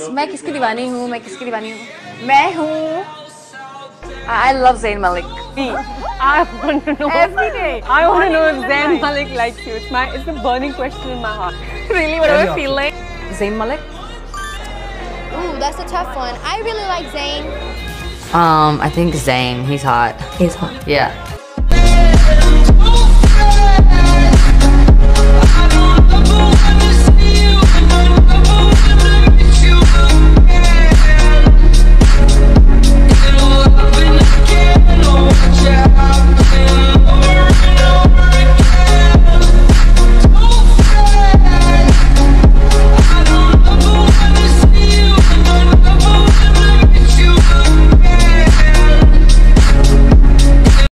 मैं किसकी दीवानी हूँ मैं हूँ I love Zayn Malik. I want to know. Every day. I want to know if Zayn Malik likes you. It's the burning question in my heart. Really, what do I feel like? Zayn Malik? Ooh, that's a tough one. I really like Zayn. I think Zayn. He's hot. He's hot. Yeah.